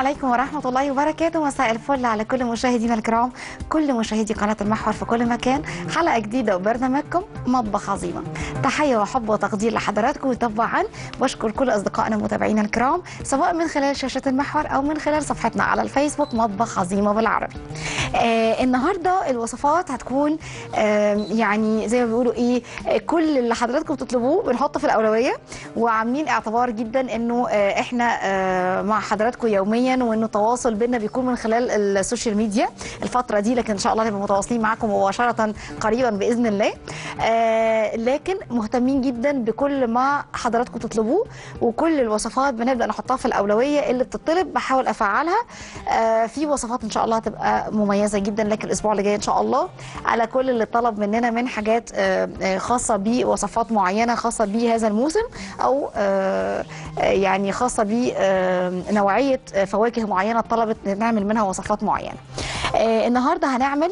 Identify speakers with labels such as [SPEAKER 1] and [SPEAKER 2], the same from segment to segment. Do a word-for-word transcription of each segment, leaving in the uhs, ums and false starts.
[SPEAKER 1] عليكم ورحمة الله وبركاته. مساء الفل على كل مشاهدينا الكرام، كل مشاهدي قناة المحور في كل مكان. حلقة جديدة وبرنامجكم مطبخ عظيمة. تحية وحب وتقدير لحضراتكم، وطبعا بشكر كل أصدقائنا ومتابعينا الكرام سواء من خلال شاشة المحور أو من خلال صفحتنا على الفيسبوك مطبخ عظيمة بالعربي. آه النهاردة الوصفات هتكون آه يعني زي ما بيقولوا إيه، آه كل اللي حضراتكم بتطلبوه بنحطه في الأولوية، وعاملين اعتبار جدا إنه آه إحنا آه مع حضراتكم يوميا، وانه تواصل بينا بيكون من خلال السوشيال ميديا الفتره دي، لكن ان شاء الله نبقى متواصلين معاكم مباشره قريبا باذن الله. آه لكن مهتمين جدا بكل ما حضراتكم تطلبوه، وكل الوصفات بنبدا نحطها في الاولويه اللي بتطلب بحاول افعلها. آه في وصفات ان شاء الله هتبقى مميزه جدا، لكن الاسبوع اللي جاي ان شاء الله على كل اللي طلب مننا من حاجات آه خاصه بوصفات معينه خاصه بهذا الموسم، او آه يعني خاصه بنوعيه فواكه معينه طلبت نعمل منها وصفات معينه. آه النهارده هنعمل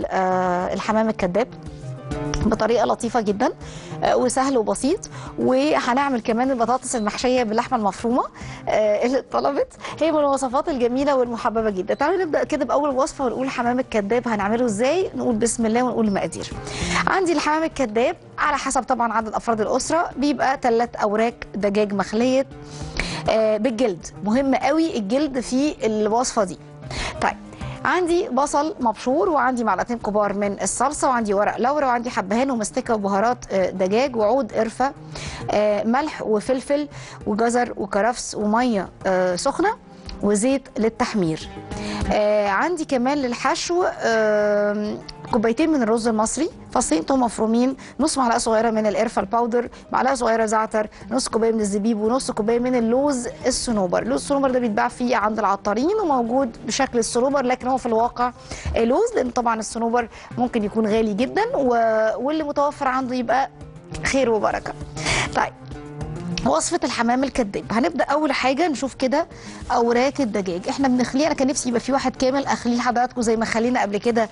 [SPEAKER 1] آه الحمام الكذاب بطريقه لطيفه جدا آه وسهل وبسيط، وهنعمل كمان البطاطس المحشيه باللحمه المفرومه آه اللي طلبت. هي من الوصفات الجميله والمحببه جدا. تعالوا نبدا كده باول وصفه ونقول الحمام الكذاب هنعمله ازاي. نقول بسم الله ونقول المقادير. عندي الحمام الكذاب على حسب طبعا عدد افراد الاسره، بيبقى ثلاث اوراق دجاج مخليه آه بالجلد. مهم قوي الجلد في الوصفه دي. طيب عندي بصل مبشور، وعندي معلقتين كبار من الصلصه، وعندي ورق لورا، وعندي حبهان ومستكه وبهارات آه دجاج وعود قرفه، آه ملح وفلفل وجزر وكرفس وميه آه سخنه وزيت للتحمير. آه عندي كمان للحشو آه كوبايتين من الرز المصري، فصين توم مفرومين، نص معلقه صغيره من القرفه الباودر، معلقه صغيره زعتر، نص كوبايه من الزبيب، ونص كوبايه من اللوز الصنوبر. اللوز الصنوبر ده بيتباع فيه عند العطارين وموجود بشكل الصنوبر، لكن هو في الواقع لوز، لان طبعا الصنوبر ممكن يكون غالي جدا، و... واللي متوفر عنده يبقى خير وبركه. طيب وصفة الحمام الكذاب، هنبدأ أول حاجة نشوف كده أوراق الدجاج. إحنا بنخليه، أنا كان نفسي يبقى في واحد كامل أخليه لحضراتكم زي ما خلينا قبل كده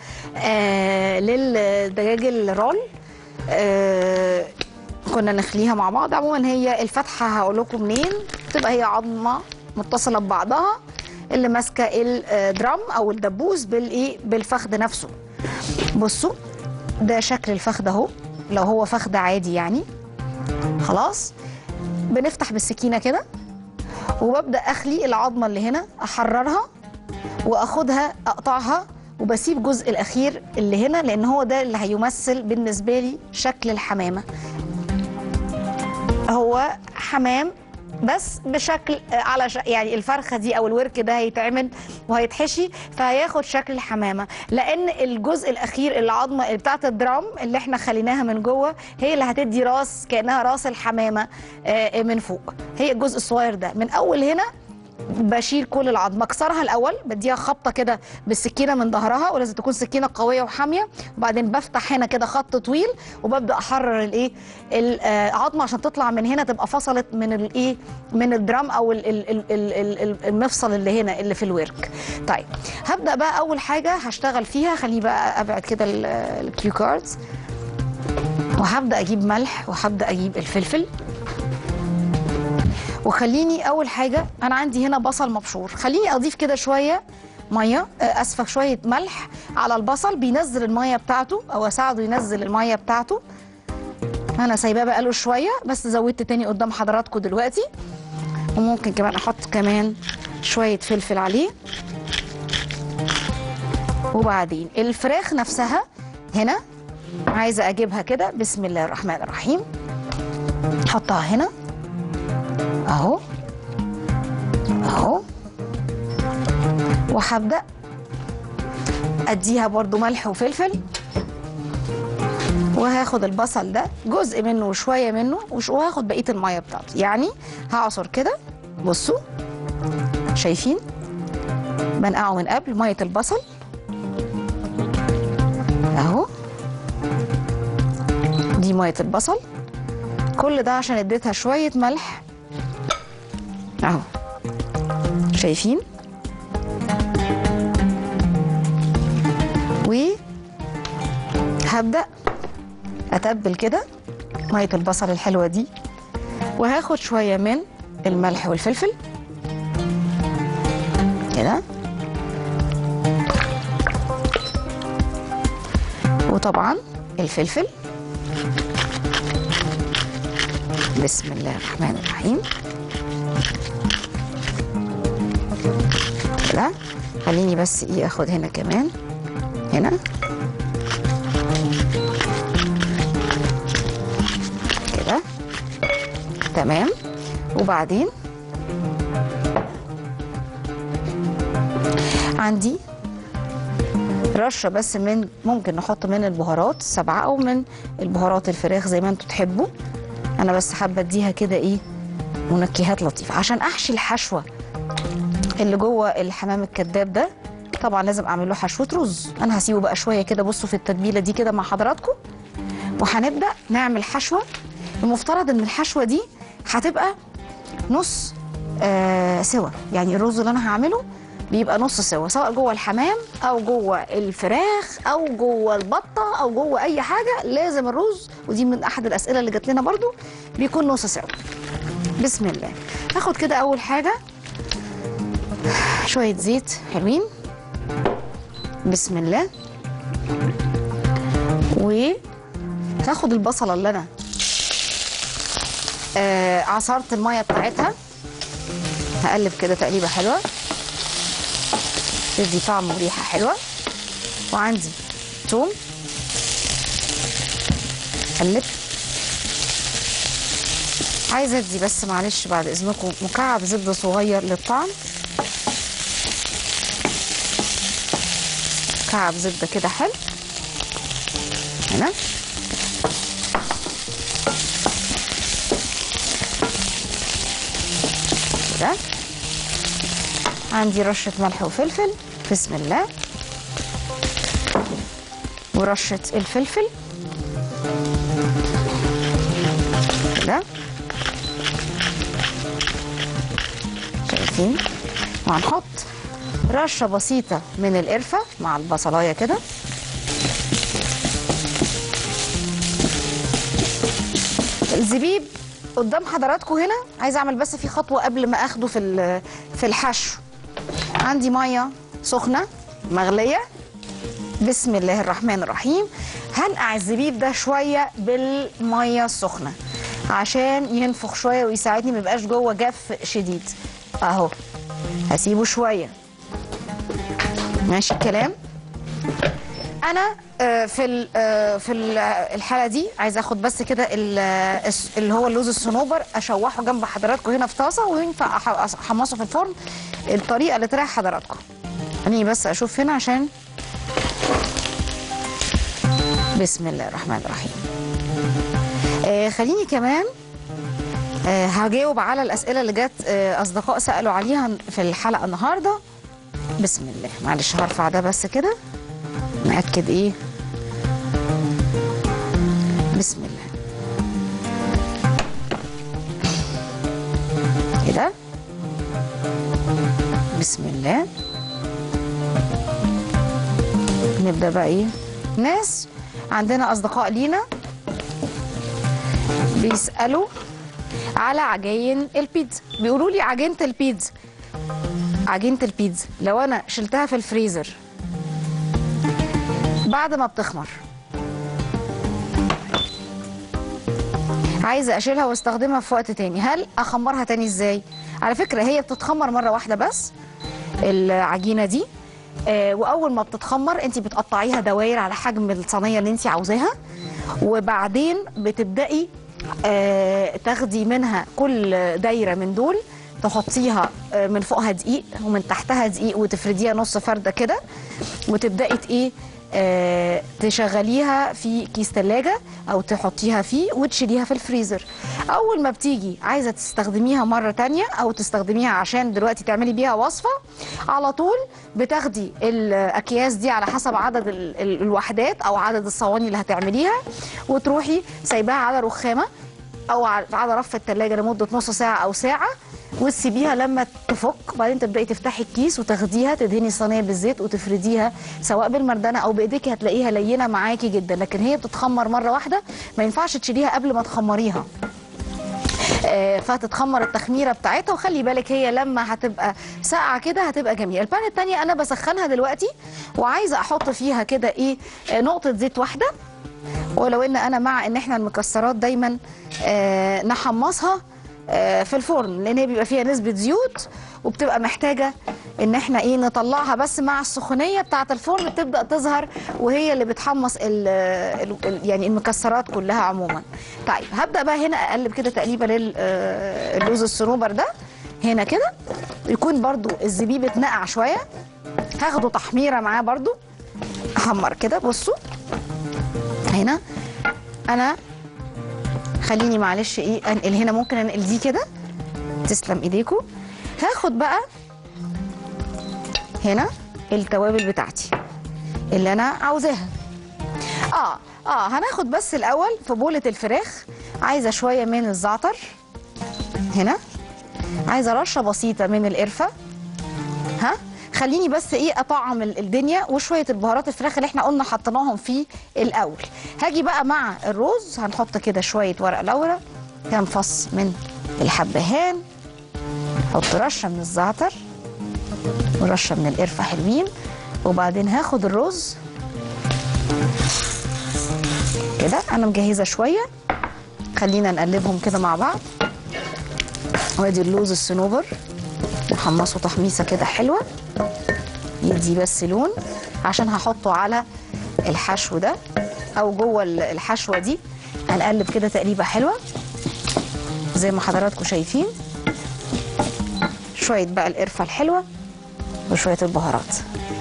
[SPEAKER 1] آه للدجاج الرول، آه كنا نخليها مع بعض. عموما هي الفتحة هقول لكم منين، تبقى هي عظمة متصلة ببعضها اللي ماسكة الدرام أو الدبوس بالإيه بالفخذ نفسه. بصوا ده شكل الفخذ أهو، لو هو فخذ عادي يعني. خلاص بنفتح بالسكينه كده، وببدا اخلي العظمه اللي هنا احررها واخدها اقطعها، وبسيب الجزء الاخير اللي هنا لان هو ده اللي هيمثل بالنسبه لي شكل الحمامه. هو حمام بس بشكل على ش... يعني الفرخه دي او الورك ده هيتعمل وهيتحشي، فهياخد شكل الحمامه، لان الجزء الاخير العظمه بتاعه الدرام اللي احنا خليناها من جوه هي اللي هتدي راس كانها راس الحمامه من فوق. هي الجزء الصغير ده من اول هنا بشيل كل العظم، اكسرها الاول، بديها خبطه كده بالسكينه من ظهرها، ولازم تكون سكينه قويه وحاميه، وبعدين بفتح هنا كده خط طويل وببدا احرر الايه العظمه عشان تطلع من هنا تبقى فصلت من الايه من الدرام او المفصل اللي هنا اللي في الورك. طيب هبدا بقى اول حاجه هشتغل فيها، خليني بقى ابعد كده الكيو كاردز، وهبدا اجيب ملح وهبدا اجيب الفلفل. وخليني اول حاجه انا عندي هنا بصل مبشور، خليني اضيف كده شويه ميه، اسفه شويه ملح على البصل بينزل الميه بتاعته، او اساعده ينزل الميه بتاعته. انا سايباه بقاله شويه بس زودت تاني قدام حضراتكم دلوقتي، وممكن كمان احط كمان شويه فلفل عليه. وبعدين الفراخ نفسها هنا عايزه اجيبها كده، بسم الله الرحمن الرحيم، احطها هنا اهو اهو، وهبدا اديها برضو ملح وفلفل، وهاخد البصل ده جزء منه وشويه منه، وهاخد بقيه الميه بتاعته، يعني هعصر كده. بصوا شايفين بنقعه من قبل ميه البصل اهو، دي ميه البصل، كل ده عشان اديتها شويه ملح اهو، شايفين؟ وهبدأ اتبل كده ميه البصل الحلوه دي، وهاخد شويه من الملح والفلفل كده. وطبعا الفلفل، بسم الله الرحمن الرحيم كده. خليني بس ايه اخد هنا كمان، هنا كده تمام. وبعدين عندي رشه بس من، ممكن نحط من البهارات سبعه او من البهارات الفراخ زي ما انتوا تحبوا. انا بس حابه اديها كده ايه منكهات لطيفه عشان احشي الحشوه اللي جوه الحمام الكداب ده. طبعا لازم اعمل له حشوه رز. انا هسيبه بقى شويه كده، بصوا في التتبيله دي كده مع حضراتكم، وهنبدا نعمل حشوه. المفترض ان الحشوه دي هتبقى نص آه سوا، يعني الرز اللي انا هعمله بيبقى نص سوا، سواء جوه الحمام او جوه الفراخ او جوه البطه او جوه اي حاجه. لازم الرز، ودي من احد الاسئله اللي جات لنا برضو، بيكون نص سوا. بسم الله. هاخد كده اول حاجه شويه زيت حلوين، بسم الله. وهاخد البصله اللي انا آه عصرت الميه بتاعتها، هقلب كده تقليبه حلوه تدي طعم وريحه حلوه. وعندي توم، قلب. عايزه ادي بس معلش بعد اذنكم مكعب زبده صغير للطعم، مكعب زبده كده حلو هنا. كده عندي رشه ملح وفلفل، بسم الله. ورشه الفلفل كده، شايفين. وهنحط رشه بسيطه من القرفه مع البصلايه كده. الزبيب قدام حضراتكم هنا. عايزه اعمل بس في خطوه قبل ما اخده في في الحشو. عندي ميه سخنه مغليه، بسم الله الرحمن الرحيم. هنقع الزبيب ده شويه بالميه السخنه عشان ينفخ شويه ويساعدني ما يبقاش جوه جاف شديد. اهو هسيبه شويه، ماشي الكلام. انا في في الحاله دي عايزه اخد بس كده اللي هو اللوز الصنوبر، اشوحه جنب حضراتكم هنا في طاسه، وينفع احمصه في الفرن الطريقه اللي تريح حضراتكم. خليني بس اشوف هنا عشان، بسم الله الرحمن الرحيم. آه خليني كمان آه هجاوب على الاسئله اللي جت آه اصدقاء سالوا عليها في الحلقه النهارده. بسم الله. معلش هرفع ده بس كده نأكد ايه، بسم الله كده، بسم الله. نبدأ بقى ايه. ناس عندنا اصدقاء لينا بيسألوا على عجين البيتزا، بيقولوا لي عجينة البيتزا عجينة البيتزا لو انا شلتها في الفريزر بعد ما بتخمر، عايزه اشيلها واستخدمها في وقت تاني، هل اخمرها تاني ازاي؟ على فكره هي بتتخمر مره واحده بس العجينه دي. آه واول ما بتتخمر انت بتقطعيها دواير على حجم الصينيه اللي انت عاوزاها، وبعدين بتبداي آه تاخدي منها كل دايره من دول تحطيها آه من فوقها دقيق ومن تحتها دقيق، وتفرديها نص فرده كده، وتبداي ايه آه تشغليها في كيس ثلاجه او تحطيها فيه وتشيليها في الفريزر. اول ما بتيجي عايزه تستخدميها مره تانية او تستخدميها عشان دلوقتي تعملي بيها وصفه، على طول بتاخدي الاكياس دي على حسب عدد ال ال الوحدات او عدد الصواني اللي هتعمليها، وتروحي سايباها على رخامه او على رف الثلاجه لمده نص ساعه او ساعه، وتسيبيها لما تفك. وبعدين تبداي تفتحي الكيس وتاخديها تدهني الصينيه بالزيت وتفرديها سواء بالمردانه او بايديكي، هتلاقيها لينه معاكي جدا. لكن هي بتتخمر مره واحده، ما ينفعش تشيليها قبل ما تخمريها. آه فتتخمر التخميره بتاعتها. وخلي بالك هي لما هتبقى ساقعه كده هتبقى جميله. البان الثانيه انا بسخنها دلوقتي وعايزه احط فيها كده ايه آه نقطه زيت واحده. ولو ان انا مع ان احنا المكسرات دايما آه نحمصها آه في الفرن، لان هي بيبقى فيها نسبه زيوت وبتبقى محتاجه ان احنا ايه نطلعها بس مع السخونيه بتاعه الفرن بتبدا تظهر وهي اللي بتحمص ال ال يعني المكسرات كلها عموما. طيب هبدا بقى هنا اقلب كده تقليبه لللوز الصنوبر ده هنا كده، يكون برضو الزبيب اتنقع شويه، هاخده تحميره معاه برضو احمر كده. بصوا هنا انا خليني معلش ايه انقل هنا، ممكن انقل دي كده، تسلم ايديكم. هاخد بقى هنا التوابل بتاعتي اللي انا عاوزاها. اه اه هناخد بس الاول في بولة الفراخ عايزه شويه من الزعتر هنا، عايزه رشه بسيطه من القرفه. ها خليني بس ايه اطعم الدنيا، وشويه البهارات الفراخ اللي احنا قلنا حطيناهم في الاول. هاجي بقى مع الرز هنحط كده شويه ورق لورا، كام فص من الحبهان، نحط رشه من الزعتر ورشه من القرفه حلوين. وبعدين هاخد الرز كده، انا مجهزه شويه، خلينا نقلبهم كده مع بعض. وادي اللوز الصنوبر نحمصه تحميصه كده حلوه، يدي بس لون عشان هحطه على الحشو ده او جوه الحشوه دي. هنقلب كده تقليبه حلوه زي ما حضراتكم شايفين، شويه بقى القرفه الحلوه وشويه البهارات.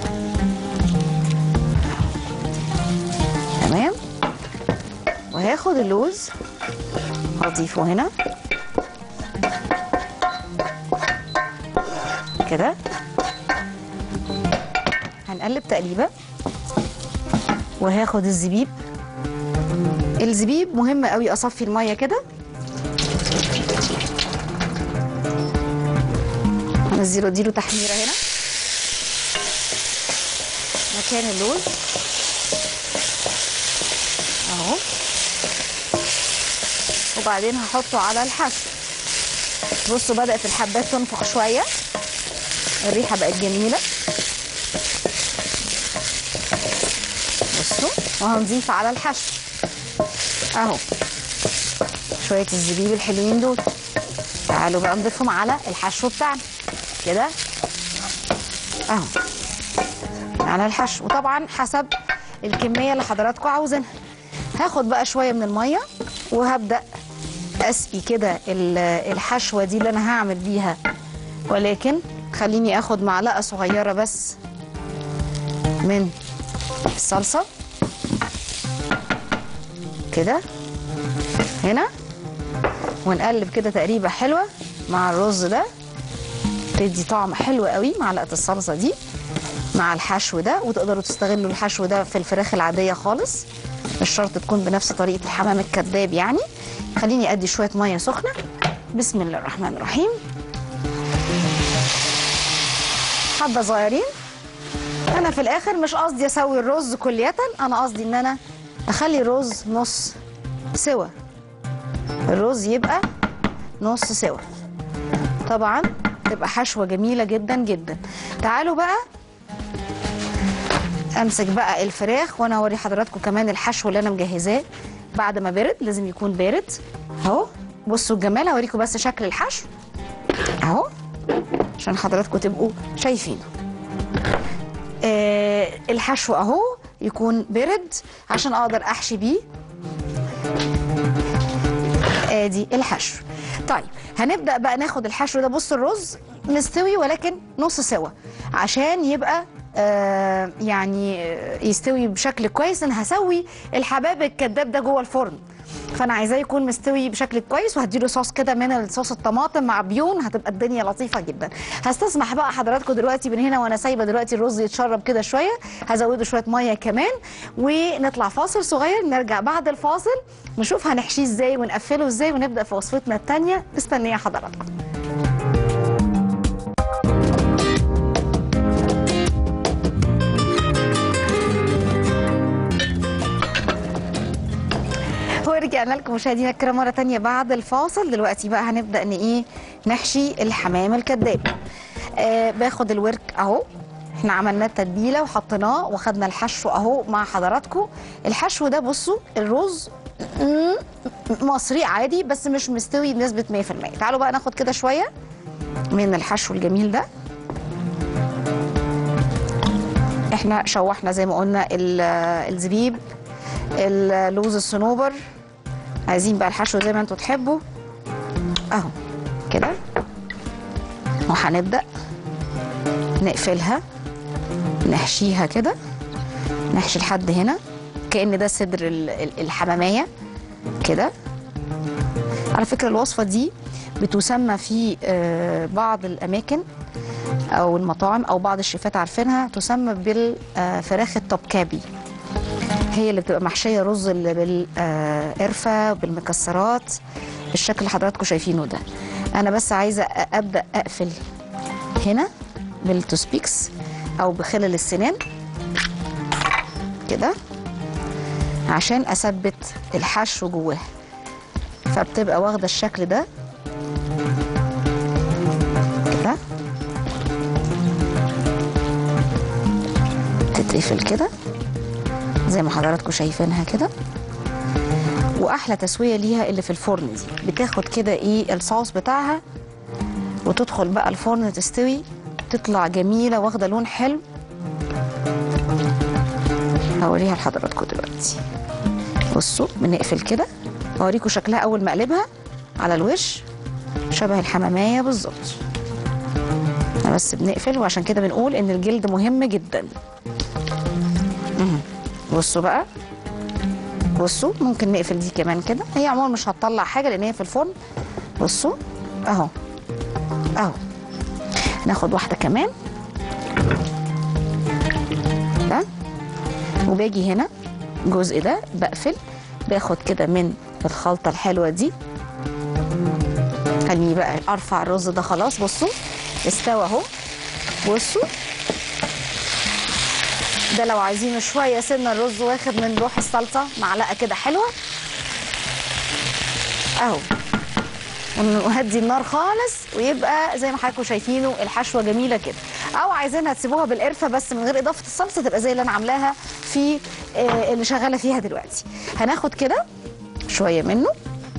[SPEAKER 1] تمام. وهاخد اللوز هضيفه هنا كده، هنقلب تقليبه. وهاخد الزبيب، الزبيب مهم قوي اصفي الميه كده، هنزله اديله تحميره هنا مكان اللوز اهو. وبعدين هحطه على الحشو. بصوا بدأت الحبات تنفخ شويه، الريحه بقت جميله. بصوا وهنضيف على الحشو اهو شويه الزبيب الحلوين دول. تعالوا بقى نضيفهم على الحشو بتاعنا كده اهو على الحشو، وطبعا حسب الكميه اللي حضراتكم عاوزينها. هاخد بقى شويه من الميه وهبدا اسقي كده الحشوه دي اللي انا هعمل بيها، ولكن خليني اخد معلقه صغيره بس من الصلصه كده هنا، ونقلب كده تقريبا حلوه مع الرز ده، تدي طعم حلو قوي معلقه الصلصه دي مع الحشو ده. وتقدروا تستغلوا الحشو ده في الفراخ العاديه خالص، مش شرط تكون بنفس طريقه الحمام الكذاب يعني. خليني ادي شويه ميه سخنه. بسم الله الرحمن الرحيم. حبه صغيرين. انا في الاخر مش قصدي اسوي الرز كلية، انا قصدي ان انا اخلي الرز نص سوا، الرز يبقى نص سوا. طبعا تبقى حشوه جميله جدا جدا. تعالوا بقى امسك بقى الفراخ وانا اوري حضراتكم كمان الحشو اللي انا مجهزاه بعد ما برد، لازم يكون بارد اهو. بصوا الجمال، هوريكم بس شكل الحشو اهو عشان حضراتكم تبقوا شايفينه. آه الحشو اهو يكون برد عشان اقدر احشي بيه. ادي الحشو. طيب هنبدا بقى ناخد الحشو ده. بص الرز مستوي ولكن نص سوا عشان يبقى آه يعني يستوي بشكل كويس. انا هسوي الحباب الكداب ده جوه الفرن، فانا عايزاه يكون مستوي بشكل كويس. وهديله صوص كده من الصوص الطماطم مع بيون، هتبقى الدنيا لطيفه جدا. هستسمح بقى حضراتكم دلوقتي من هنا وانا سايبه دلوقتي الرز يتشرب كده شويه، هزوده شويه ميه كمان ونطلع فاصل صغير. نرجع بعد الفاصل نشوف هنحشيه ازاي ونقفله ازاي ونبدا في وصفتنا الثانيه. مستنيه حضراتكم. ورجعنا لكم مشاهدينا الكرام مره ثانيه بعد الفاصل. دلوقتي بقى هنبدا ان ايه نحشي الحمام الكداب. آه باخد الورك اهو، احنا عملنا التتبيله وحطيناه وخدنا الحشو اهو مع حضراتكم. الحشو ده بصوا الرز مصري عادي بس مش مستوي بنسبه مية في المية. تعالوا بقى ناخد كده شويه من الحشو الجميل ده. احنا شوحنا زي ما قلنا الزبيب، اللوز الصنوبر، عايزين بقى الحشو زي ما انتوا تحبوا اهو كده. وهنبدا نقفلها نحشيها كده، نحشي لحد هنا كأن ده صدر الحمامية كده. على فكرة الوصفة دي بتسمى في بعض الأماكن أو المطاعم أو بعض الشيفات عارفينها، تسمى بالفراخ التوبكابي. هي اللي بتبقى محشية رز بالقرفة بالمكسرات بالشكل اللي حضراتكم شايفينه ده. أنا بس عايزة أبدأ أقفل هنا بالتوسبيكس أو بخلل السنان كده عشان اثبت الحشو جواها، فبتبقى واخده الشكل ده كده، تتقفل كده زي ما حضراتكم شايفينها كده. واحلى تسويه ليها اللي في الفرن دي، بتاخد كده ايه الصوص بتاعها وتدخل بقى الفرن تستوي، تطلع جميله واخده لون حلو. هوريها لحضراتكم دلوقتي. بصوا بنقفل كده، هوريكم شكلها اول ما اقلبها على الوش شبه الحمامية بالظبط. بس بنقفل وعشان كده بنقول ان الجلد مهم جدا. بصوا بقى، بصوا ممكن نقفل دي كمان كده، هي عموما مش هتطلع حاجه لان هي في الفرن. بصوا اهو اهو. ناخد واحده كمان ده، وباجي هنا الجزء ده بقفل، باخد كده من الخلطه الحلوه دي. خليني بقى ارفع الرز ده خلاص. بصوا استوى اهو. بصوا ده لو عايزينه شويه سنه الرز واخد من روح الصلصه معلقه كده حلوه اهو، وهدي النار خالص ويبقى زي ما حضراتكم شايفينه الحشوه جميله كده. او عايزينها تسيبوها بالقرفه بس من غير اضافه الصلصه، تبقى زي اللي انا عاملاها في آه اللي شغاله فيها دلوقتي. هناخد كده شويه منه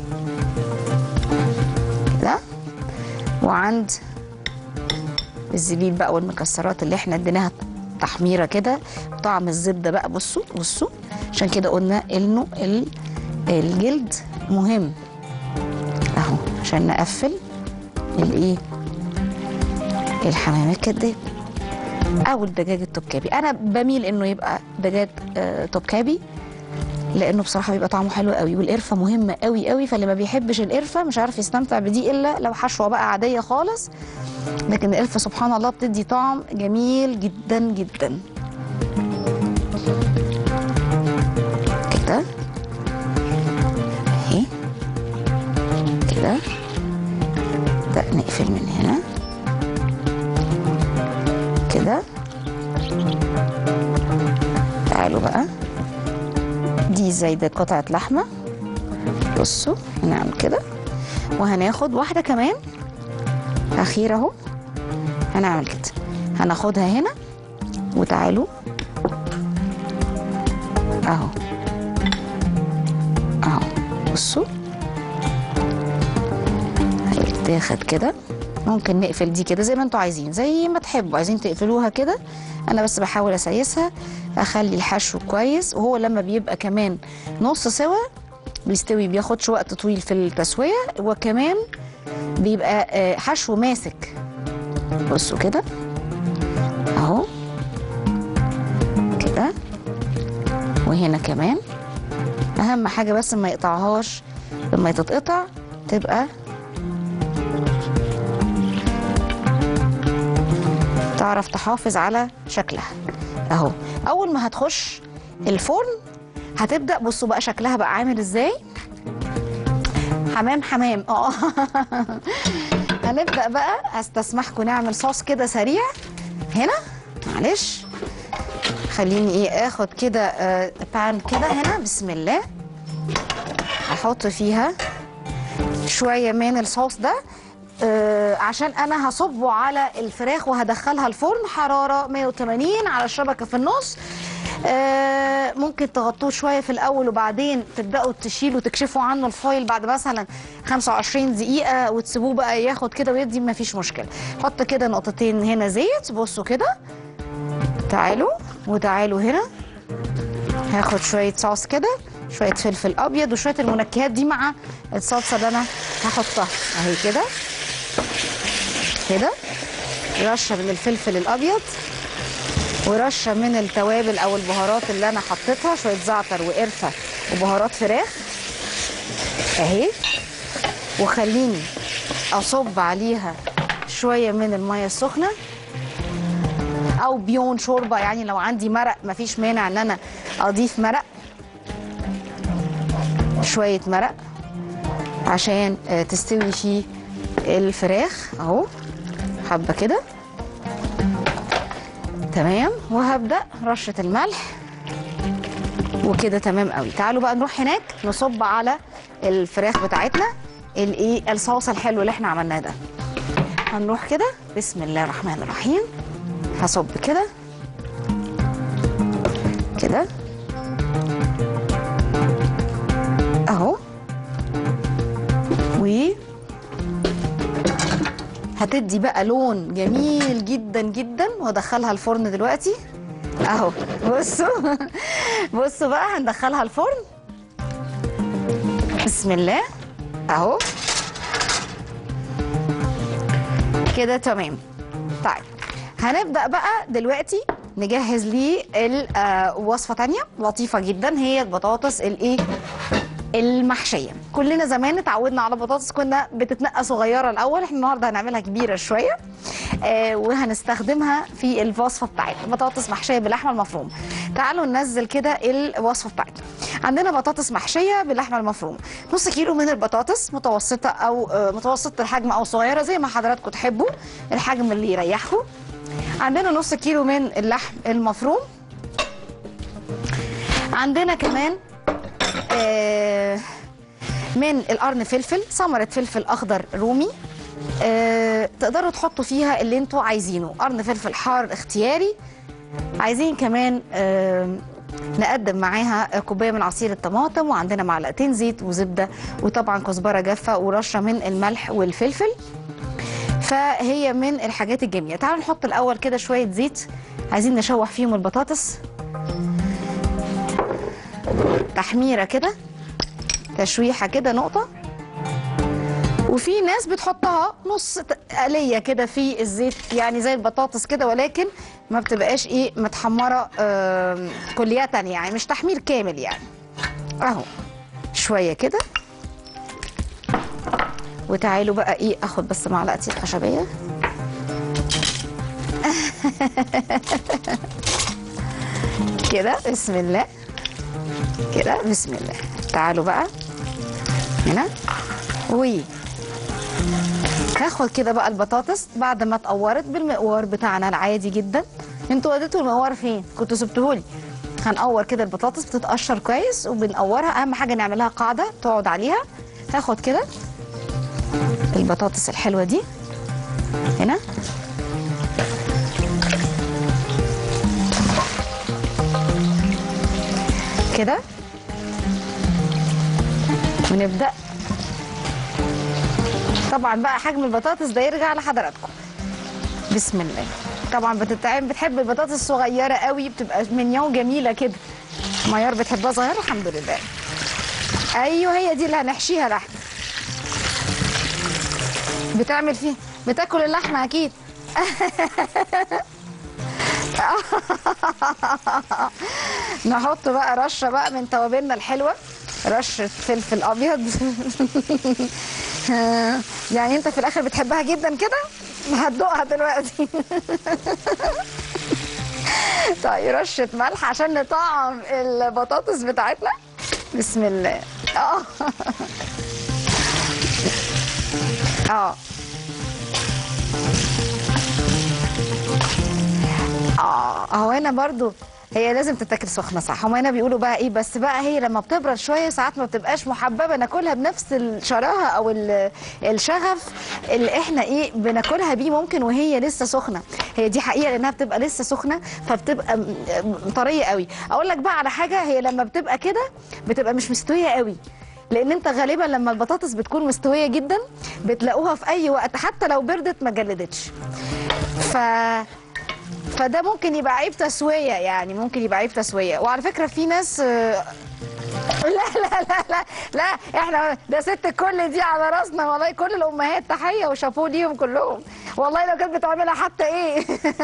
[SPEAKER 1] كده، وعند الزبيب بقى والمكسرات اللي احنا اديناها تحميره كده، طعم الزبده بقى. بصوا بصوا عشان كده قلنا انه الجلد مهم اهو، عشان نقفل الايه الحمام الكداب او الدجاج التوبكابي. انا بميل انه يبقى دجاج آه توبكابي لانه بصراحه بيبقى طعمه حلو قوي، والقرفه مهمه قوي قوي، فاللي ما بيحبش القرفه مش عارف يستمتع بدي الا لو حشوه بقى عاديه خالص. لكن القرفه سبحان الله بتدي طعم جميل جدا جدا كده اهي كده. نبدأ نقفل من هنا كده. تعالوا بقى، دي زي ده قطعة لحمة. بصوا هنعمل كده، وهناخد واحدة كمان أخيرة اهو. هنعمل كده، هناخدها هنا وتعالوا اهو اهو. بصوا هيتاخد كده. ممكن نقفل دي كده زي ما انتوا عايزين، زي ما تحبوا، عايزين تقفلوها كده. انا بس بحاول اسيسها، اخلي الحشو كويس، وهو لما بيبقى كمان نص سوا بيستوي، بياخدش وقت طويل في التسويه، وكمان بيبقى حشو ماسك. بصوا كده اهو كده. وهنا كمان اهم حاجه بس ما يقطعهاش، لما تتقطع تبقى تعرف تحافظ على شكلها اهو. اول ما هتخش الفرن هتبدا، بصوا بقى شكلها بقى عامل ازاي، حمام حمام اه. هنبدا بقى، هستسمحكم نعمل صوص كده سريع هنا. معلش خليني ايه اخد كده آه بان كده هنا. بسم الله احط فيها شويه من الصوص ده، آه عشان انا هصبه على الفراخ وهدخلها الفرن حراره مية وتمانين على الشبكه في النص. آه ممكن تغطوه شويه في الاول وبعدين تبداوا تشيلوا تكشفوا عنه الفويل بعد مثلا خمسة وعشرين دقيقه وتسيبوه بقى ياخد كده ويدي، ما فيش مشكله. حط كده نقطتين هنا زيت، بصوا كده، تعالوا وتعالوا هنا. هاخد شويه صوص كده، شويه فلفل ابيض وشويه المنكهات دي مع الصلصه اللي انا هحطها اهي كده كده. رشه من الفلفل الابيض ورشه من التوابل او البهارات اللي انا حطيتها، شويه زعتر وقرفه وبهارات فراخ اهي. وخليني اصب عليها شويه من الميه السخنه او بيون شوربه، يعني لو عندي مرق مفيش مانع ان انا اضيف مرق، شويه مرق عشان تستوي فيه الفراخ اهو، حبه كده تمام. وهبدا رشه الملح وكده تمام قوي. تعالوا بقى نروح هناك نصب على الفراخ بتاعتنا الايه الصوص الحلو اللي احنا عملناه ده. هنروح كده بسم الله الرحمن الرحيم، هصب كده كده اهو، و هتدي بقى لون جميل جدا جدا. وادخلها الفرن دلوقتي اهو، بصوا بصوا بقى هندخلها الفرن بسم الله اهو كده تمام. طيب هنبدأ بقى دلوقتي نجهز ليه وصفة تانية لطيفة جدا، هي البطاطس الايه المحشية. كلنا زمان اتعودنا على بطاطس كنا بتتنقى صغيرة الأول، احنا النهاردة هنعملها كبيرة شوية آه وهنستخدمها في الوصفة بتاعتنا، بطاطس محشية باللحمة المفرومة. تعالوا ننزل كده الوصفة بتاعتنا. عندنا بطاطس محشية باللحمة المفرومة، نص كيلو من البطاطس متوسطة أو آه متوسطة الحجم أو صغيرة زي ما حضراتكم تحبوا، الحجم اللي يريحكم. عندنا نص كيلو من اللحم المفروم. عندنا كمان آه من القرن فلفل، ثمرة فلفل أخضر رومي، آه تقدروا تحطوا فيها اللي انتوا عايزينه، قرن فلفل حار اختياري. عايزين كمان آه نقدم معاها كوباية من عصير الطماطم، وعندنا معلقتين زيت وزبدة، وطبعا كزبرة جافة ورشة من الملح والفلفل. فهي من الحاجات الجميلة. تعالوا نحط الأول كده شوية زيت، عايزين نشوح فيهم البطاطس تحميرة كده، تشويحة كده نقطة. وفي ناس بتحطها نص قلية كده في الزيت، يعني زي البطاطس كده، ولكن ما بتبقاش ايه متحمرة آه كلية، يعني مش تحمير كامل يعني اهو شوية كده. وتعالوا بقى ايه اخد بس معلقتي الخشبية كده بسم الله كده بسم الله. تعالوا بقى هنا، و هاخد كده بقى البطاطس بعد ما اتقورت بالمقوار بتاعنا العادي جدا. انتوا وديتوا المقوار فين؟ كنتوا سبتوهولي. هنقور كده البطاطس، بتتقشر كويس وبنقورها، اهم حاجه نعملها قاعده تقعد عليها. هاخد كده البطاطس الحلوه دي هنا كده، ونبدأ. طبعا بقى حجم البطاطس ده يرجع لحضراتكم بسم الله. طبعا بتتعمل، بتحب البطاطس الصغيره قوي، بتبقى منيو جميله كده. ميار بتحبها صغيره الحمد لله. ايوه هي دي اللي هنحشيها لحم. بتعمل فيه بتاكل اللحمه اكيد نحط بقى رشه بقى من توابلنا الحلوه، رشه فلفل ابيض يعني انت في الاخر بتحبها جدا كده، هتدوقها دلوقتي طيب رشه ملح عشان نطعم البطاطس بتاعتنا بسم الله. اه اه اه اهو هنا برضو هي لازم تتاكل سخنه صح. هم هنا بيقولوا بقى ايه، بس بقى هي لما بتبرد شويه ساعات ما بتبقاش محببه ناكلها بنفس الشراهه او الشغف اللي احنا ايه بناكلها بيه ممكن وهي لسه سخنه. هي دي حقيقه لانها بتبقى لسه سخنه فبتبقى طريه قوي. اقول لك بقى على حاجه، هي لما بتبقى كده بتبقى مش مستويه قوي، لان انت غالبا لما البطاطس بتكون مستويه جدا بتلاقوها في اي وقت حتى لو بردت ما جلدتش. ف فده ممكن يبقى عيب تسويه، يعني ممكن يبقى عيب تسويه. وعلى فكره في ناس لا لا لا لا لا احنا ده ست الكل دي على راسنا والله، كل الامهات تحيه وشابوه ليهم كلهم والله، لو كانت بتعملها حتى ايه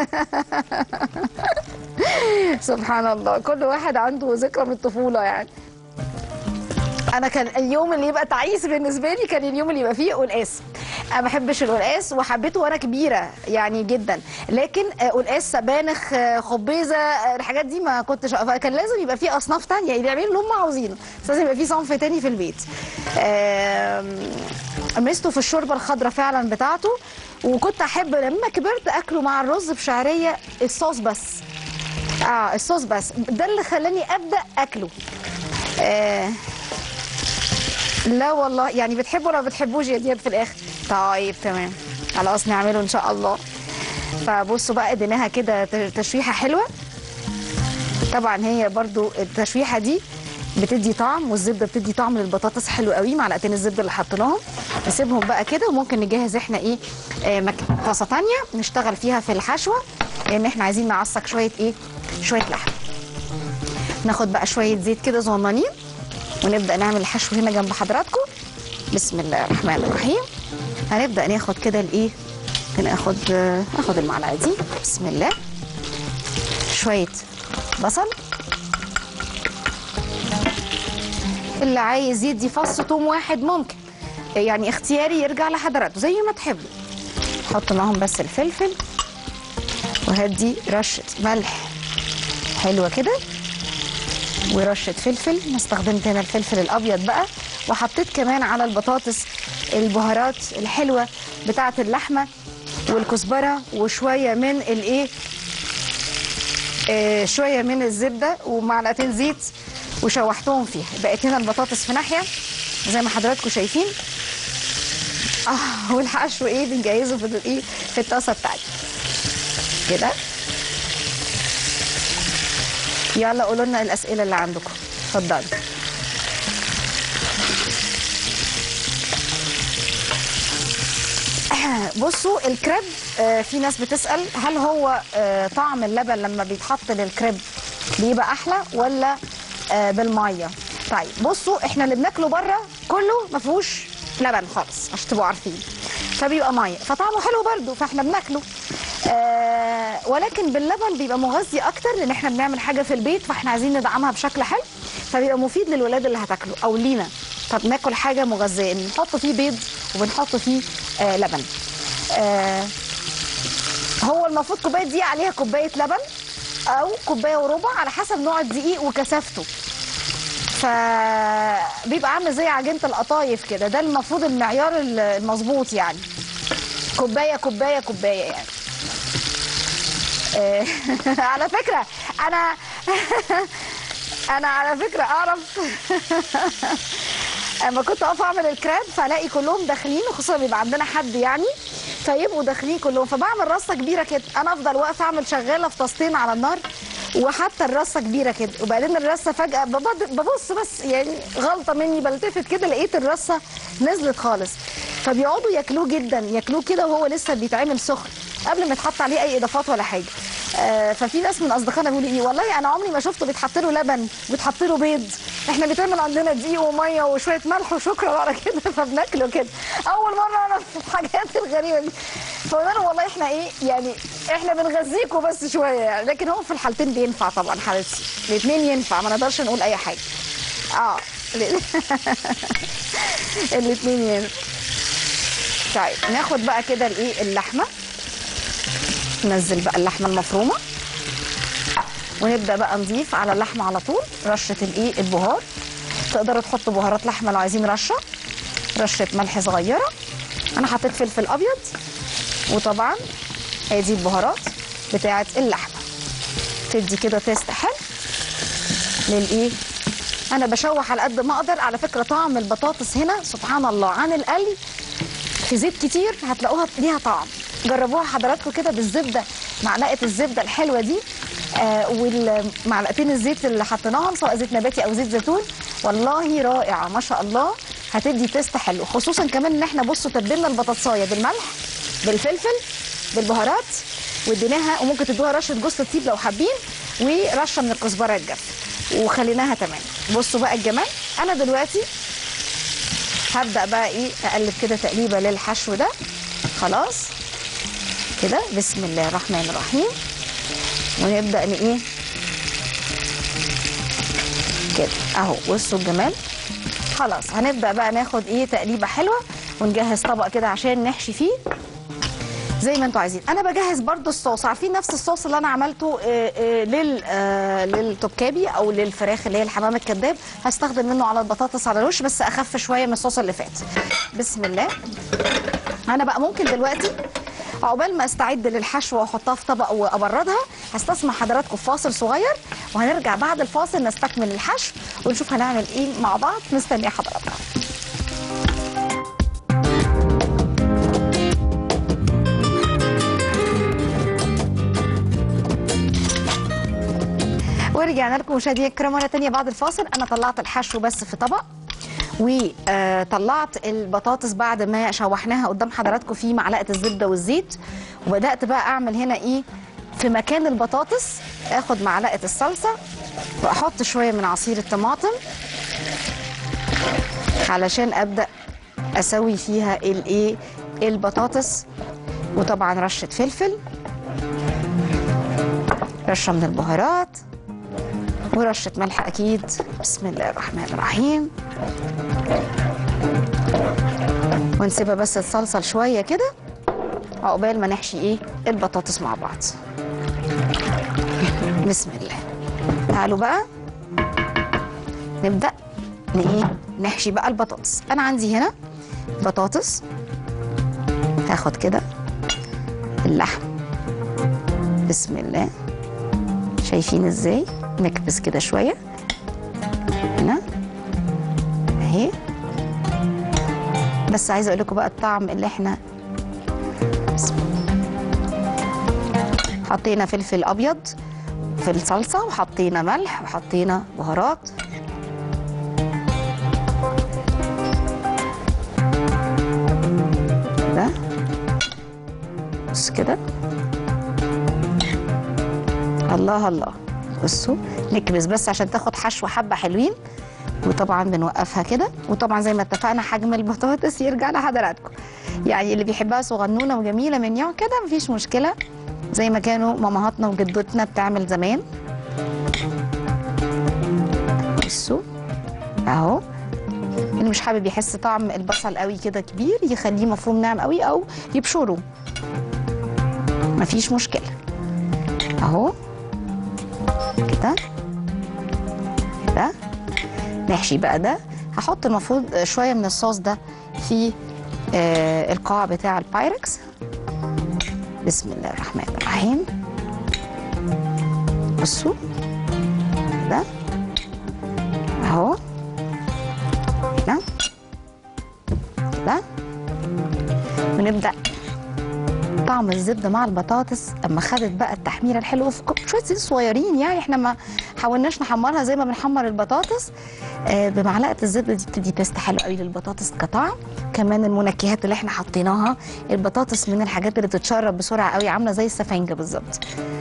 [SPEAKER 1] سبحان الله، كل واحد عنده ذكرى من الطفوله. يعني انا كان اليوم اللي يبقى تعيس بالنسبه لي كان اليوم اللي يبقى فيه قلقاس. انا ما بحبش القلقاس وحبيته وانا كبيره يعني جدا، لكن قلقاس سبانخ خبيزه الحاجات دي ما كنتش، فكان لازم يبقى فيه اصناف ثانيه يعني بيعملوا اللي هم عاوزينه، بس لازم يبقى فيه صنف تاني في البيت. مسته في الشوربه الخضراء فعلا بتاعته، وكنت احب لما كبرت اكله مع الرز بشعريه الصوص بس. اه الصوص بس ده اللي خلاني ابدا اكله. آه لا والله يعني بتحبه ولا ما بتحبوش يا دياب في الاخر؟ طيب تمام خلاص نعمله ان شاء الله. فبصوا بقى اديناها كده تشويحه حلوه. طبعا هي برضو التشويحه دي بتدي طعم، والزبده بتدي طعم للبطاطس حلو قوي، معلقتين الزبده اللي حطيناهم. نسيبهم بقى كده وممكن نجهز احنا ايه آه طاسه ثانيه نشتغل فيها في الحشوه، لان احنا عايزين نعصق شويه ايه شويه لحم. ناخد بقى شويه زيت كده صغننين ونبدا نعمل الحشو هنا جنب حضراتكم. بسم الله الرحمن الرحيم. هنبدا ناخد كده الايه ناخد ناخد المعلقه دي بسم الله، شويه بصل، اللي عايز يدي فص ثوم واحد ممكن، يعني اختياري يرجع لحضراتكم زي ما تحبوا. حط معاهم بس الفلفل، وهدي رشه ملح حلوه كده ورشه فلفل. انا استخدمت هنا الفلفل الابيض بقى، وحطيت كمان على البطاطس البهارات الحلوه بتاعه اللحمه والكزبره وشويه من الايه آه شويه من الزبده ومعلقتين زيت وشوحتهم فيها. بقت هنا البطاطس في ناحيه زي ما حضراتكم شايفين. اه والحشو ايه بنجهزه في الايه في الطاسه بتاعتي كده. يلا قولوا لنا الاسئله اللي عندكم، اتفضلوا. بصوا الكريب، آه في ناس بتسال هل هو آه طعم اللبن لما بيتحط للكريب بيبقى احلى ولا آه بالميه؟ طيب بصوا احنا اللي بناكله بره كله ما فيهوش لبن خالص عشان تبقوا عارفين، فبيبقى ميه فطعمه حلو برده فاحنا بناكله. آه ولكن باللبن بيبقى مغذي اكتر لان احنا بنعمل حاجه في البيت فاحنا عايزين ندعمها بشكل حلو، فبيبقى مفيد للولاد اللي هتاكله او لينا. طب ناكل حاجه مغذيه بنحط فيه بيض وبنحط فيه آه لبن. آه هو المفروض كوبايه دقيق عليها كوبايه لبن او كوبايه وربع على حسب نوع الدقيق وكثافته، فبيبقى عامل زي عجينه القطايف كده. ده المفروض المعيار المظبوط يعني كوبايه كوبايه كوبايه يعني. آه على فكره انا انا على فكره اعرف اما كنت اقف اعمل الكراب فالاقي كلهم داخلين، وخصوصا بيبقى عندنا حد يعني فيبقوا داخلين كلهم، فبعمل رصه كبيره كده. انا افضل واقفه اعمل شغاله في طاستين على النار وحتى الرصه كبيره كده، وبعدين الرصه فجاه ببص بس يعني غلطه مني بلتفت كده لقيت الرصه نزلت خالص، فبيقعدوا ياكلوه جدا ياكلوه كده وهو لسه بيتعمل سخن قبل ما يتحط عليه اي اضافات ولا حاجه. آه ففي ناس من اصدقائنا بيقولوا ايه والله انا عمري ما شفته بيتحط له لبن وبيتحط له بيض، احنا بيتعمل عندنا دقيق وميه وشويه ملح وشكرا على كده فبناكله كده. اول مره اعرف الحاجات الغريبه دي، فقلنا لهم والله احنا ايه يعني احنا بنغذيكوا بس شويه يعني، لكن هو في الحالتين بينفع طبعا حبيبتي، الاثنين ينفع ما نقدرش نقول اي حاجه. اه الاثنين ينفع. طيب ناخد بقى كده الايه اللحمه، ننزل بقى اللحمه المفرومه ونبدا بقى نضيف على اللحمه على طول رشه الايه البهار. تقدروا تحطوا بهارات لحمه لو عايزين رشه، رشه ملح صغيره، انا حطيت فلفل ابيض، وطبعا هي دي البهارات بتاعه اللحمه تدي كده تيست حلو. للايه، انا بشوح على قد ما اقدر. على فكره طعم البطاطس هنا سبحان الله عن القلي في زيت كتير هتلاقوها ليها طعم. جربوها حضراتكم كده بالزبده، معلقه الزبده الحلوه دي آه والمعلقتين الزيت اللي حطيناهم سواء زيت نباتي او زيت زيتون، والله رائعه ما شاء الله، هتدي تيست حلو. خصوصا كمان ان احنا بصوا تبلنا البطاطسايه بالملح بالفلفل بالبهارات واديناها، وممكن تدوها رشه جوز الطيب لو حابين ورشه من الكزبره الجافه وخليناها تمام. بصوا بقى الجمال. انا دلوقتي هبدا بقى ايه اقلب كده تقليبه للحشو ده. خلاص كده بسم الله الرحمن الرحيم، ونبدا ايه كده اهو. بصوا الجمال. خلاص هنبدا بقى ناخد ايه تقليبه حلوه ونجهز طبق كده عشان نحشي فيه زي ما انتوا عايزين. انا بجهز برضو الصوص، عارفين نفس الصوص اللي انا عملته آآ آآ لل آآ للتوكابي او للفراخ اللي هي الحمام الكداب، هستخدم منه على البطاطس على الوش بس اخف شويه من الصوص اللي فات. بسم الله. انا بقى ممكن دلوقتي عقبال ما استعد للحشوه واحطها في طبق وابردها هستسمح حضراتكم في فاصل صغير، وهنرجع بعد الفاصل نستكمل الحشو ونشوف هنعمل ايه مع بعض. مستنيه حضراتكم. ورجعنا لكم مشاهدينا الكرام مره ثانيه بعد الفاصل. انا طلعت الحشو بس في طبق، وطلعت البطاطس بعد ما شوحناها قدام حضراتكم في معلقه الزبده والزيت، وبدات بقى اعمل هنا ايه في مكان البطاطس. اخد معلقه الصلصه واحط شويه من عصير الطماطم علشان ابدا اسوي فيها الايه البطاطس، وطبعا رشه فلفل، رشه من البهارات، ورشه ملح اكيد. بسم الله الرحمن الرحيم. ونسيبها بس تصلصل شويه كده عقبال ما نحشي ايه البطاطس مع بعض. بسم الله. تعالوا بقى نبدا ايه نحشي بقى البطاطس. انا عندي هنا بطاطس، هاخد كده اللحم. بسم الله. شايفين ازاي نكبس كده شويه هنا اهي. بس عايزه اقول لكم بقى الطعم اللي احنا بسم الله. حطينا فلفل ابيض في الصلصه، وحطينا ملح، وحطينا بهارات. كده بص كده. الله الله. بصوا نكبس بس عشان تاخد حشوه حبه حلوين، وطبعا بنوقفها كده. وطبعا زي ما اتفقنا حجم البطاطس يرجع لحضراتكم، يعني اللي بيحبها صغنونه وجميله من يوم كده مفيش مشكله، زي ما كانوا مامهاتنا وجدتنا بتعمل زمان. بصوا اهو. اللي مش حابب يحس طعم البصل قوي كده كبير يخليه مفروم ناعم قوي او يبشره، مفيش مشكله اهو كده كده. نحشي بقى ده. هحط المفروض شويه من الصوص ده في آه القاع بتاع البايركس. بسم الله الرحمن الرحيم. بصوا كده اهو كده كده. ونبدا طعم الزبده مع البطاطس اما خدت بقى التحميره الحلوه في شويه زيت صغيرين، يعني احنا ما حاولناش نحمرها زي ما بنحمر البطاطس. آه بمعلقه الزبده دي بتدي تيست حلو قوي للبطاطس كطعم. كمان المنكهات اللي احنا حطيناها، البطاطس من الحاجات اللي بتتشرب بسرعه قوي، عامله زي السفنجه بالظبط.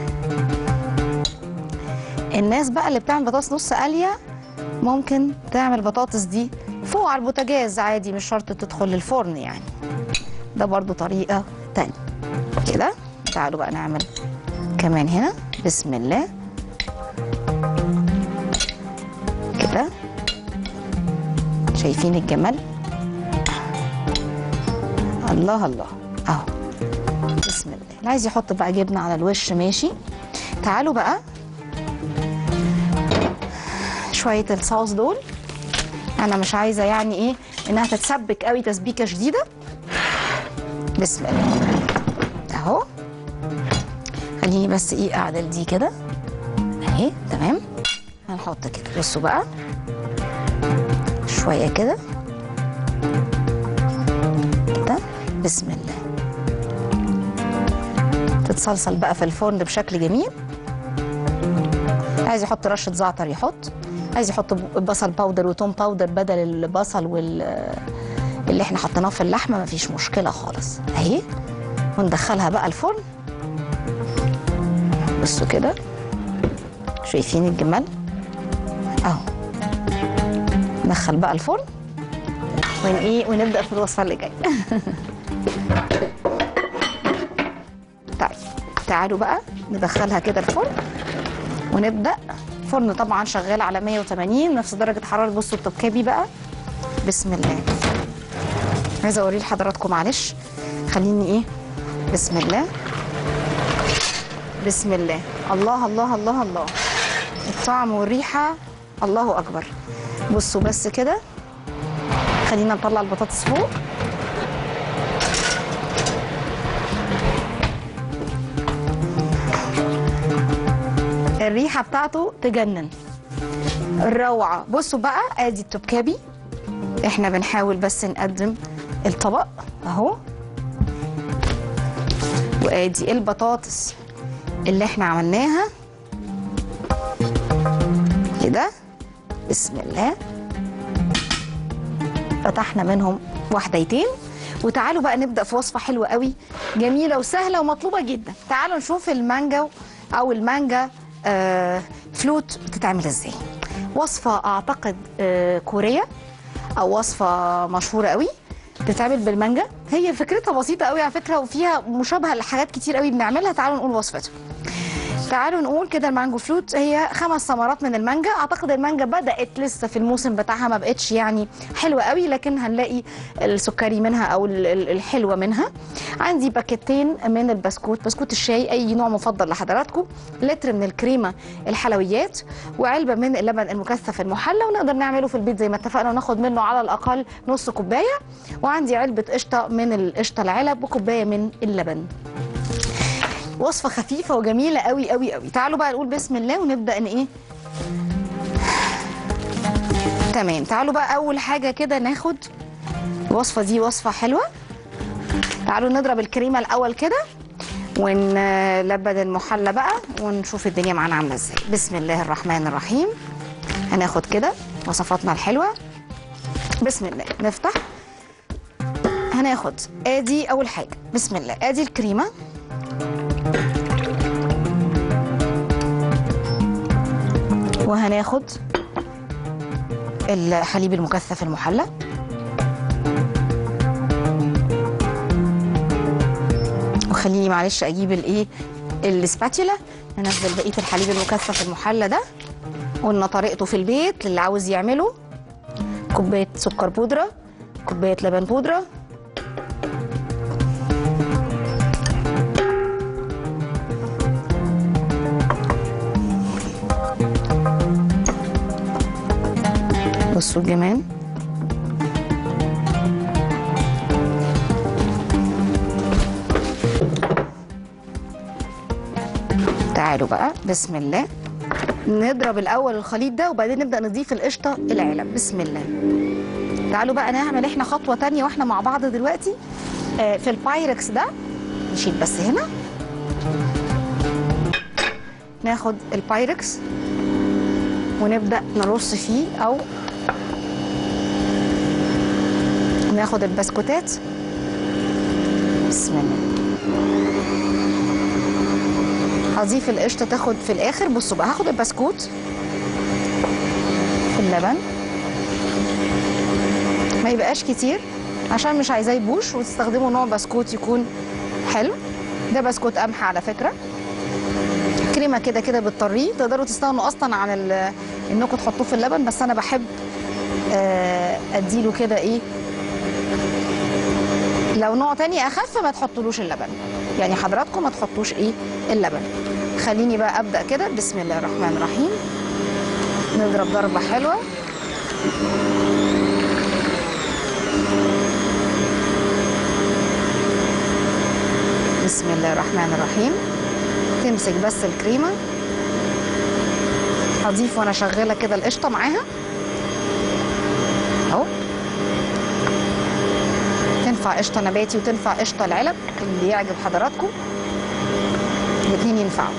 [SPEAKER 1] الناس بقى اللي بتعمل بطاطس نص قليه ممكن تعمل البطاطس دي فوق على البوتاجاز عادي، مش شرط تدخل الفرن يعني، ده برضو طريقه تانيه كده. تعالوا بقى نعمل كمان هنا. بسم الله كده. شايفين الجمال؟ الله الله اهو. بسم الله. اللي عايز يحط بقى جبنه على الوش ماشي. تعالوا بقى شويه الصوص دول، انا مش عايزه يعني ايه انها تتسبك قوي تسبيكه شديده. بسم الله اهو. خليني بس ايه اعدل دي كده اهي تمام. ونحط كده. بصوا بقى شويه كده كده، بسم الله. تتصلصل بقى في الفرن بشكل جميل. عايز يحط رشه زعتر يحط، عايز يحط بصل باودر وتوم باودر بدل البصل وال اللي احنا حطيناه في اللحمه، مفيش مشكله خالص اهي. وندخلها بقى الفرن. بصوا كده، شايفين الجمال اهو. ندخل بقى الفرن ون ايه ونبدا في الوصفه اللي جايه. طيب تعالوا بقى ندخلها كده الفرن ونبدا. فرن طبعا شغال على مية وتمانين نفس درجه حراره. بصوا التوكابي بقى، بسم الله. عايزه اوريه لحضراتكم، معلش خليني ايه. بسم الله بسم الله. الله الله الله الله، الطعم والريحه الله اكبر. بصوا بس كده، خلينا نطلع البطاطس فوق. الريحه بتاعته تجنن، الروعه. بصوا بقى ادي التوكابي، احنا بنحاول بس نقدم الطبق اهو. وادي البطاطس اللي احنا عملناها كده، بسم الله. فتحنا منهم واحدتين. وتعالوا بقى نبدا في وصفه حلوه قوي، جميله وسهله ومطلوبه جدا. تعالوا نشوف المانجا او المانجا آه فلوت بتتعمل ازاي. وصفه اعتقد آه كوريه، او وصفه مشهوره قوي بتتعمل بالمانجا. هي فكرتها بسيطه قوي على فكره، وفيها مشابهه لحاجات كتير قوي بنعملها. تعالوا نقول وصفتها. تعالوا نقول كده، المانجو فلوت هي خمس ثمرات من المانجا. اعتقد المانجا بدات لسه في الموسم بتاعها، ما بقتش يعني حلوه قوي، لكن هنلاقي السكري منها او الحلوه منها. عندي باكيتين من البسكوت، بسكوت الشاي اي نوع مفضل لحضراتكم، لتر من الكريمه الحلويات، وعلبه من اللبن المكثف المحلى، ونقدر نعمله في البيت زي ما اتفقنا، وناخد منه على الاقل نص كوبايه. وعندي علبه قشطه من القشطه العلب، وكوبايه من اللبن. وصفه خفيفه وجميله قوي قوي قوي. تعالوا بقى نقول بسم الله ونبدا ان ايه. تمام، تعالوا بقى اول حاجه كده ناخد الوصفه دي، وصفه حلوه. تعالوا نضرب الكريمه الاول كده، ونلبن المحلى بقى، ونشوف الدنيا معانا عامله ازاي. بسم الله الرحمن الرحيم. هناخد كده وصفاتنا الحلوه، بسم الله. نفتح، هناخد ادي اول حاجه، بسم الله. ادي الكريمه، وهناخد الحليب المكثف المحلى، وخليني معلش اجيب الايه السباتيولا. ننزل بقيه الحليب المكثف المحلى ده، قلنا طريقته في البيت للي عاوز يعمله. كوبايه سكر بودره، كوبايه لبن بودره، بصوا الجمال. تعالوا بقى بسم الله نضرب الاول الخليط ده، وبعدين نبدا نضيف القشطه العلب. بسم الله. تعالوا بقى نعمل احنا خطوه تانية واحنا مع بعض دلوقتي. آه في البايركس ده نشيل بس هنا، ناخد البايركس ونبدا نرص فيه، او ناخد البسكوتات. بسم الله. هضيف القشطه تاخد في الاخر. بصوا بقى، هاخد البسكوت في اللبن، ما يبقاش كتير عشان مش عايزاه يبوش، وتستخدموا نوع بسكوت يكون حلو. ده بسكوت قمح على فكره. كريمه كده كده بتطريه، تقدروا تستغنوا اصلا عن انكم تحطوه في اللبن، بس انا بحب اديله كده ايه. لو نوع تاني اخف ما تحطولوش اللبن، يعني حضراتكم ما تحطوش ايه اللبن. خليني بقى ابدا كده، بسم الله الرحمن الرحيم. نضرب ضربه حلوه. بسم الله الرحمن الرحيم. تمسك بس الكريمه هضيف وانا شغاله كده القشطه معاها اهو. تنفع قشطه نباتي وتنفع قشطه العلب، اللي يعجب حضراتكم الاثنين ينفعوا.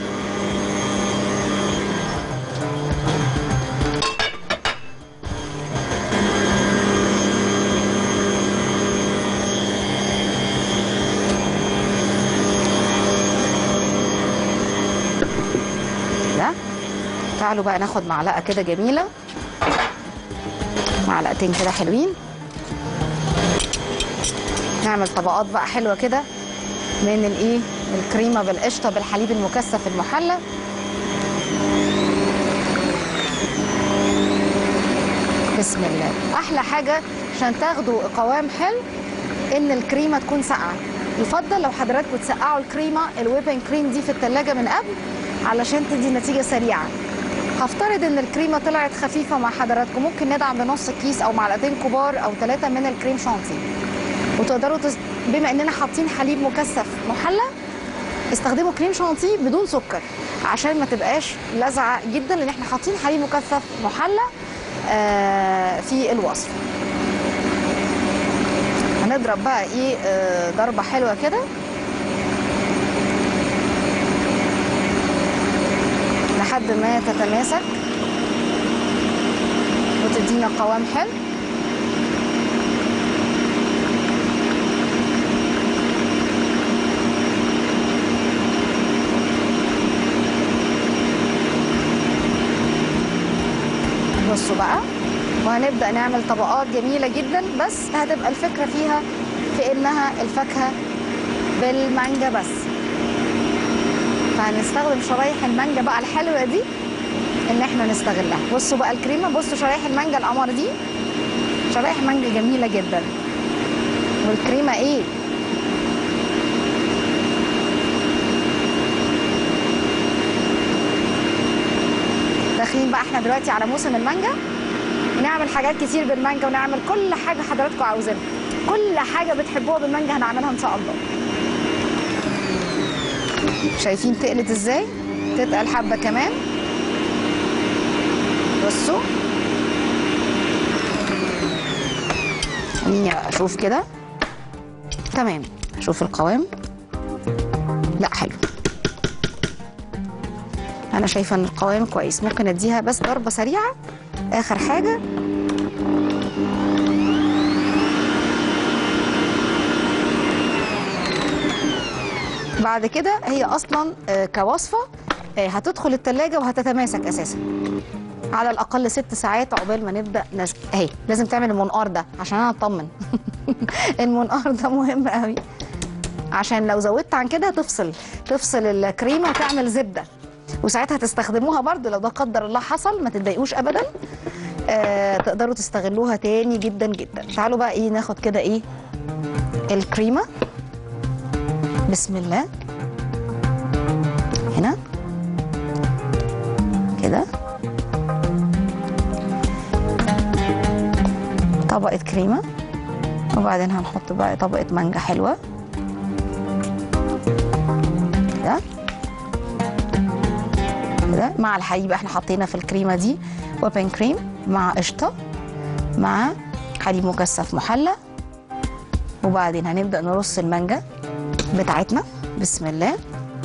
[SPEAKER 1] ده تعالوا بقى ناخد معلقه كده جميله، معلقتين كده حلوين، نعمل طبقات بقى حلوه كده من الايه الكريمه بالقشطه بالحليب المكثف المحلى. بسم الله. احلى حاجه عشان تاخدوا قوام حلو ان الكريمه تكون ساقعه. يفضل لو حضراتكم تسقعوا الكريمه الويبنج كريم دي في الثلاجه من قبل علشان تدي نتيجه سريعه. هفترض ان الكريمه طلعت خفيفه مع حضراتكم، ممكن ندعم بنص كيس او معلقتين كبار او ثلاثه من الكريم شانتيه. وتقدروا تس... بما اننا حاطين حليب مكثف محلى استخدموا كريم شانتيه بدون سكر عشان ما تبقاش لزعه جدا، لان احنا حاطين حليب مكثف محلى آه في الوصفه. هنضرب بقى ايه آه ضربه حلوه كده لحد ما تتماسك وتدينا قوام حلو. بصوا بقى، وهنبدأ نعمل طبقات جميلة جدا، بس هتبقى الفكرة فيها في انها الفاكهة بالمانجا بس. فهنستخدم شرايح المانجا بقى الحلوة دي ان احنا نستغلها. بصوا بقى الكريمة، بصوا شرايح المانجا القمر دي، شرايح مانجا جميلة جدا. والكريمة ايه داخلين بقى احنا دلوقتي على موسم المانجا، نعمل حاجات كتير بالمانجا ونعمل كل حاجة حضراتكم عاوزينها. كل حاجة بتحبوها بالمانجا هنعملها ان شاء الله. شايفين تقلت ازاي؟ تتقل حبة كمان. بصوا خليني اشوف كده. تمام، اشوف القوام. لا حلو، انا شايفه ان القوام كويس. ممكن اديها بس ضربه سريعه اخر حاجه. بعد كده هي اصلا كوصفه هتدخل التلاجة وهتتماسك اساسا على الاقل ست ساعات عقبال ما نبدا نسقي. اهي لازم تعمل المنقار ده عشان انا اطمن. المنقار ده مهم قوي عشان لو زودت عن كده تفصل تفصل الكريمه وتعمل زبده، وساعتها تستخدموها برضو لو ده قدر الله حصل. ما تتضايقوش ابدا، آه تقدروا تستغلوها تاني جدا جدا. تعالوا بقى ايه ناخد كده ايه الكريمه. بسم الله. هنا كده طبقه كريمه، وبعدين هنحط بقى طبقه مانجا حلوه كده كده مع الحليب. احنا حطينا في الكريمه دي ويبنج كريم مع قشطه مع حليب مكثف محلى، وبعدين هنبدا نرص المانجا بتاعتنا. بسم الله.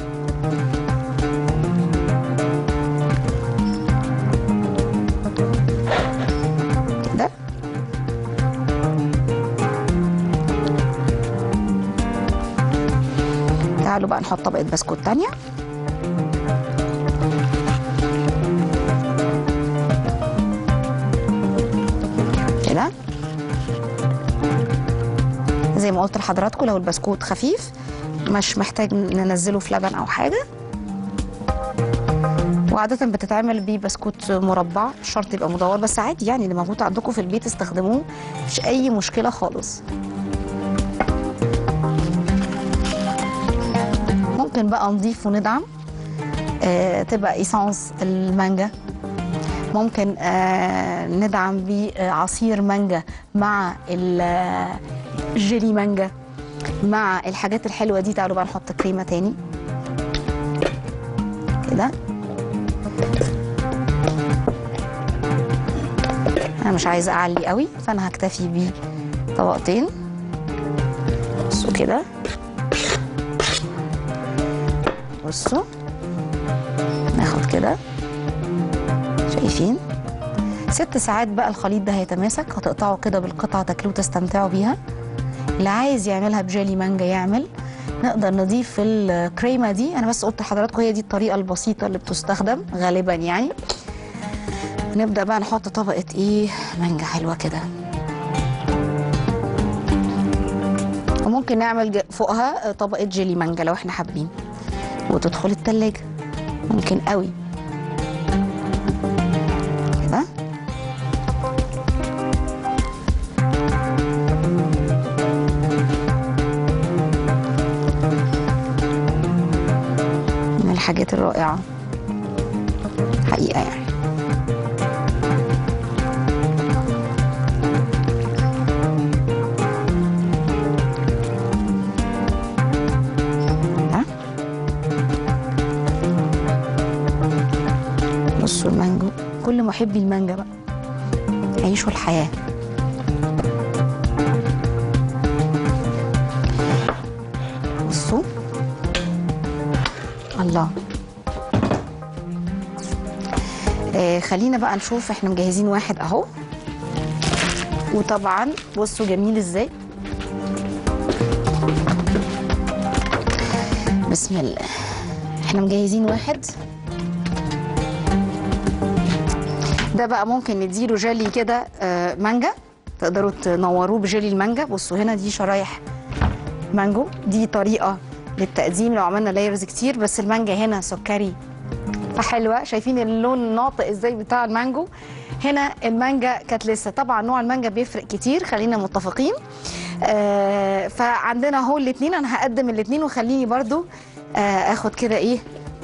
[SPEAKER 1] كده تعالوا بقى نحط طبقه بسكوت تانيه كده. زي ما قلت لحضراتكم لو البسكوت خفيف مش محتاج ننزله في لبن او حاجه، وعاده بتتعمل بيه بسكوت مربع، مش شرط يبقى مدور، بس عادي يعني اللي موجود عندكم في البيت استخدموه، مفيش اي مشكله خالص. ممكن بقى نضيف وندعم آه تبقى ايسانس المانجا، ممكن آه ندعم بعصير مانجا مع الجيلي مانجا مع الحاجات الحلوه دي. تعالوا بقى نحط كريمه تاني كده مش عايزه اعلي قوي، فانا هكتفي بيه طبقتين. بصوا كده، بصوا ناخد كده، شايفين؟ ست ساعات بقى الخليط ده هيتماسك. هتقطعوا كده بالقطعه تاكلوه تستمتعوا بيها. اللي عايز يعملها بجيلي مانجا يعمل. نقدر نضيف في الكريمه دي، انا بس قلت لحضراتكم هي دي الطريقه البسيطه اللي بتستخدم غالبا يعني. نبدا بقى نحط طبقه ايه، مانجا حلوه كده، وممكن نعمل فوقها طبقه جيلي مانجا لو احنا حابين، وتدخل التلاجة ممكن قوي كده. من الحاجات الرائعة حقيقة يعني. بصوا المانجو، كل محبي المانجا بقى عيشوا الحياة. بصوا الله. آه خلينا بقى نشوف احنا مجهزين واحد اهو، وطبعا بصوا جميل ازاي. بسم الله. احنا مجهزين واحد ده بقى ممكن نديله جيلي كده آه مانجا، تقدروا تنوروه بجيلي المانجا. بصوا هنا دي شرايح مانجو، دي طريقه للتقديم لو عملنا لايرز كتير، بس المانجا هنا سكري فحلوه. شايفين اللون الناطق ازاي بتاع المانجو؟ هنا المانجا كانت لسه، طبعا نوع المانجا بيفرق كتير، خلينا متفقين. آه فعندنا اهو الاثنين، انا هقدم الاثنين، وخليني برضو آه اخد كده ايه،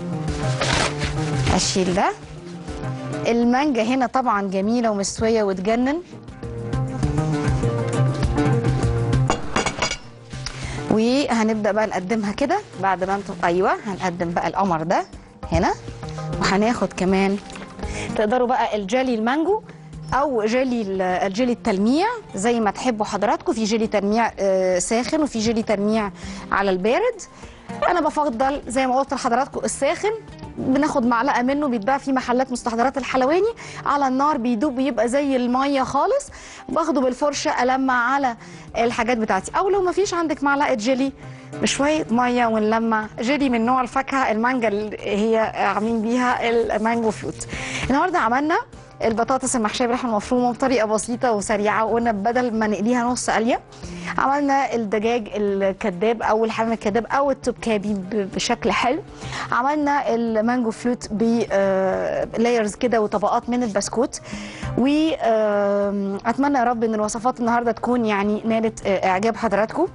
[SPEAKER 1] اشيل ده. المانجا هنا طبعا جميله ومستويه وتجنن، وهنبدا بقى نقدمها كده بعد ما انتم. ايوه هنقدم بقى القمر ده هنا، وهناخد كمان تقدروا بقى الجيلي المانجو او جيلي الجيلي التلميع زي ما تحبوا حضراتكم. في جيلي تلميع ساخن وفي جيلي تلميع على البارد. انا بفضل زي ما قلت لحضراتكم الساخن، بناخد معلقه منه بيتباع في محلات مستحضرات الحلواني على النار، بيدوب بيبقى زي الميه خالص. باخده بالفرشه المع على الحاجات بتاعتي، او لو ما فيش عندك معلقه جيلي بشويه ميه ونلمع جيلي من نوع الفاكهه المانجا اللي هي عاملين بيها المانجو فلوت. النهارده عملنا البطاطس المحشيه باللحمه المفرومه بطريقه بسيطه وسريعه، وقلنا بدل ما نقليها نص قليه عملنا الدجاج الكداب او الحمام الكداب او التوبكابي بشكل حلو. عملنا المانجو فلوت بلايرز كده وطبقات من البسكوت. واتمنى يا رب ان الوصفات النهارده تكون يعني نالت اعجاب حضراتكم،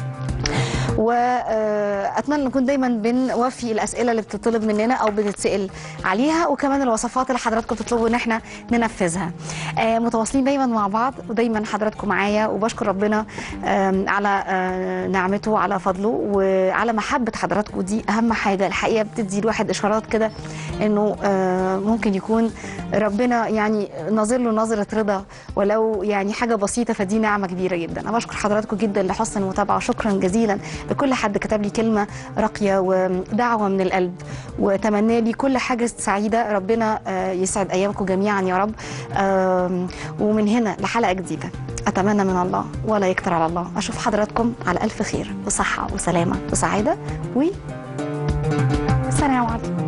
[SPEAKER 1] واتمنى نكون دايما بنوفي الاسئله اللي بتطلب مننا او بنتسال عليها، وكمان الوصفات اللي حضراتكم بتطلبوا ان احنا ننفذها. متواصلين دايما مع بعض، ودايما حضراتكم معايا، وبشكر ربنا على نعمته وعلى فضله وعلى محبه حضراتكم. دي اهم حاجه الحقيقه، بتدي الواحد اشارات كده انه ممكن يكون ربنا يعني ناظر له نظره رضا ولو يعني حاجه بسيطه، فدي نعمه كبيره جدا. انا بشكر حضراتكم جدا لحسن المتابعه، شكرا جزيلا لكل حد كتب لي كلمه راقيه ودعوه من القلب، وتمنى لي كل حاجه سعيده. ربنا يسعد ايامكم جميعا يا رب. ومن هنا لحلقه جديده اتمنى من الله ولا يكتر على الله اشوف حضراتكم على الف خير وصحه وسلامه وسعاده و سلام عليكم.